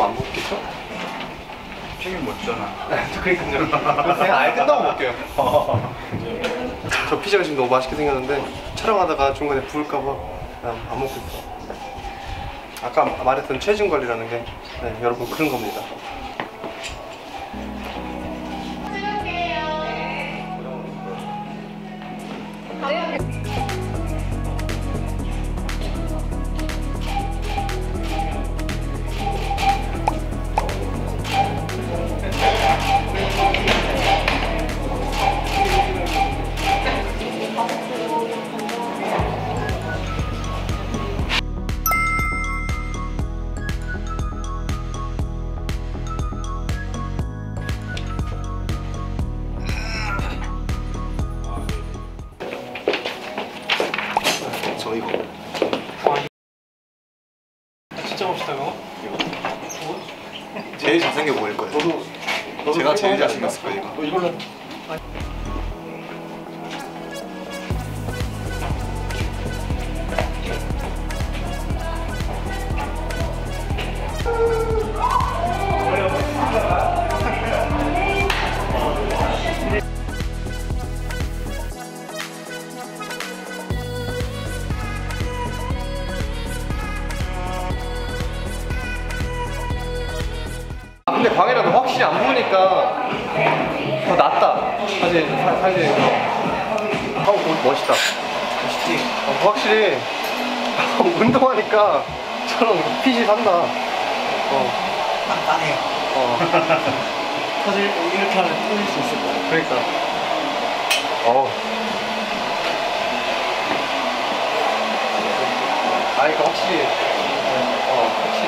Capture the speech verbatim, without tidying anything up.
뭐 안 먹겠죠? 튀김 못 주잖아. 그러니까요. 그냥 아예 끝나고 먹게요. 저 피자가 지금 너무 맛있게 생겼는데 촬영하다가 중간에 부을까봐 그냥 안 먹고 있어. 아까 말했던 체중 관리라는 게 네, 여러분 그런 겁니다. 저 이거 진짜 멋있다 이거. 제일 잘생겨 보일 거예요. 너도, 너도 제가 제일 이거 잘생겼을 거예요. 이거. 너 이걸로. 아 근데 광이라도 확실히 안 보니까 더 낫다. 사실 사, 사실 하고 멋있다. 멋있지. 어, 확실히 운동하니까 저런 핏이 산다. 어. 빵빵해. 어. 사실 이렇게 하면 뚫릴 수 있을 거야. 그러니까. 어. 아, 이거 확실히. 어.